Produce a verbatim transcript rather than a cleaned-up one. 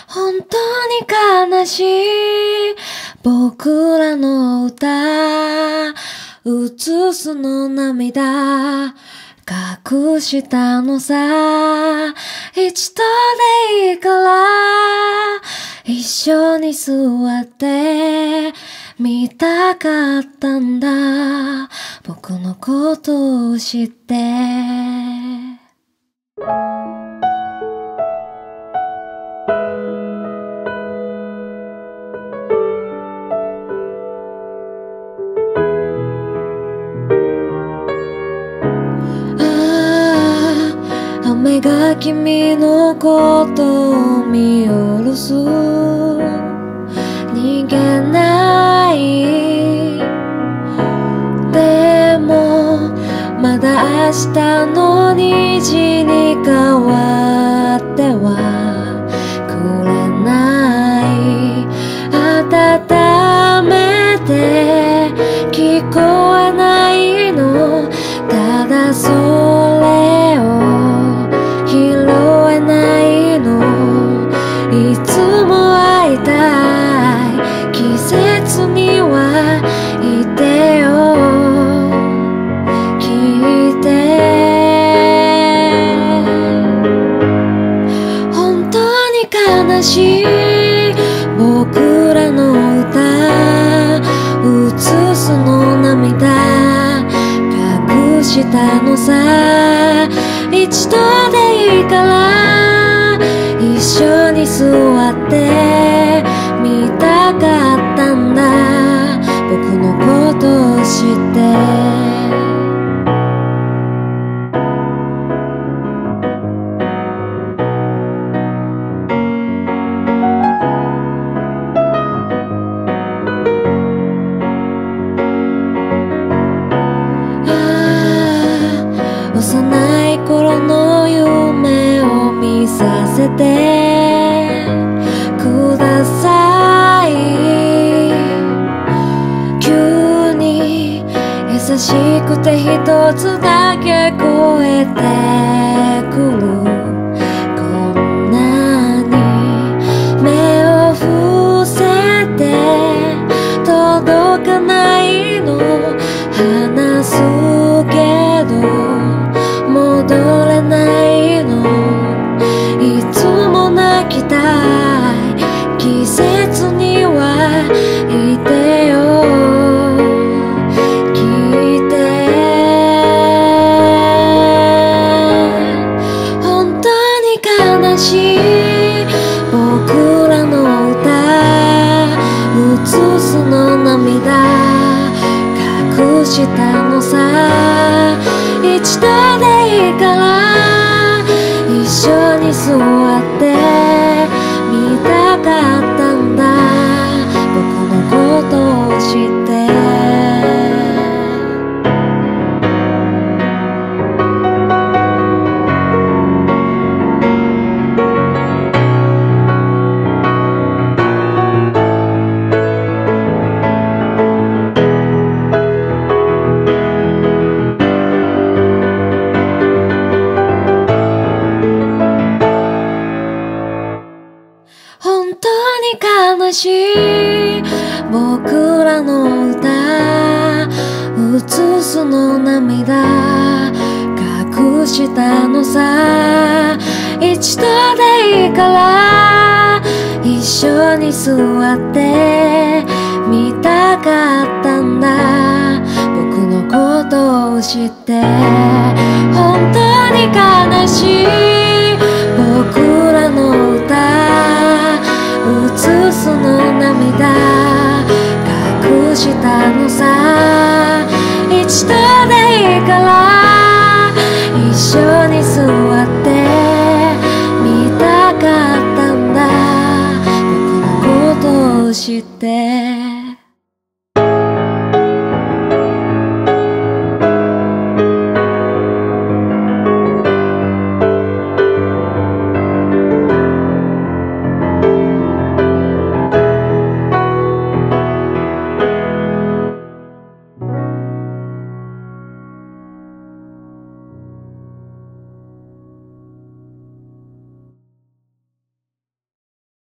本当に悲しい僕らの歌、映すの涙隠したのさ。一度でいいから一緒に座って見たかったんだ、僕のことを知って。雨が君のことを見下ろす、逃げない。でもまだ明日の虹に変わってはくれない。温めて聞こえないの、ただそれをいつも会いたい季節にはいてよ、聞いて。本当に悲しい僕らの歌、映すの涙隠したのさ。一度でいいから一緒に座って見たかったんだ、僕のことを知って。ああ、幼い頃の夢を見させてください。急に優しくて一つだけ超えてくる。こんなに目を伏せて届かないの、話すけど戻れないの。いつも泣きたい季節にはいてよ、聞いて。本当に悲しい僕らの歌、映すの涙隠したのさ。一度でいいから一緒に座って見たかったんだ、僕のことを知って。本当に悲しい僕らの歌、映すの涙隠したのさ。一度でいいから一緒に座って見たかったんだ、僕のことを知って。本当に悲しい